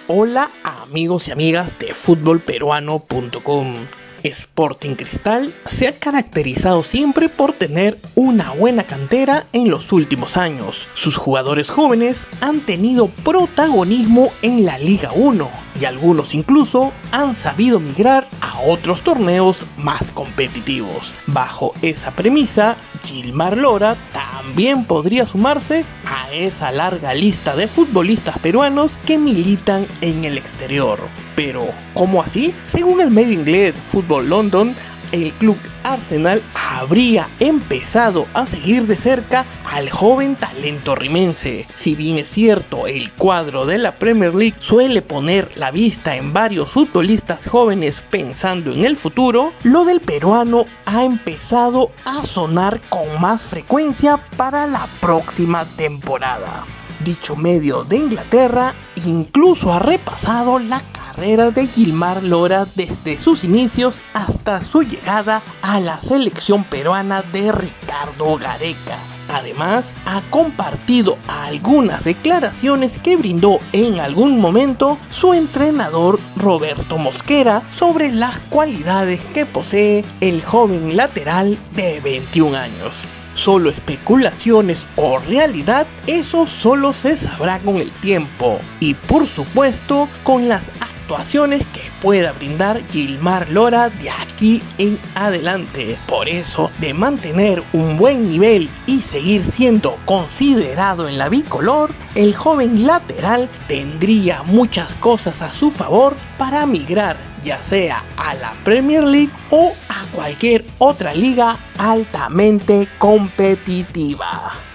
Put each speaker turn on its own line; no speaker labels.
Hola amigos y amigas de futbolperuano.com. Sporting Cristal se ha caracterizado siempre por tener una buena cantera en los últimos años. Sus jugadores jóvenes han tenido protagonismo en la Liga 1 y algunos incluso han sabido migrar a otros torneos más competitivos. Bajo esa premisa, Gilmar Lora también podría sumarse a esa larga lista de futbolistas peruanos que militan en el exterior. Pero, ¿cómo así? Según el medio inglés Football London, el club Arsenal habría empezado a seguir de cerca al joven talento rimense. Si bien es cierto, el cuadro de la Premier League suele poner la vista en varios futbolistas jóvenes pensando en el futuro, lo del peruano ha empezado a sonar con más frecuencia para la próxima temporada. Dicho medio de Inglaterra incluso ha repasado la carrera de Gilmar Lora desde sus inicios hasta su llegada a la selección peruana de Ricardo Gareca. Además, ha compartido algunas declaraciones que brindó en algún momento su entrenador Roberto Mosquera sobre las cualidades que posee el joven lateral de 21 años. Solo especulaciones o realidad, eso solo se sabrá con el tiempo y por supuesto con las actuaciones que pueda brindar Gilmar Lora de aquí en adelante. Por eso, de mantener un buen nivel y seguir siendo considerado en la bicolor, el joven lateral tendría muchas cosas a su favor para migrar, ya sea a la Premier League o a cualquier otra liga altamente competitiva.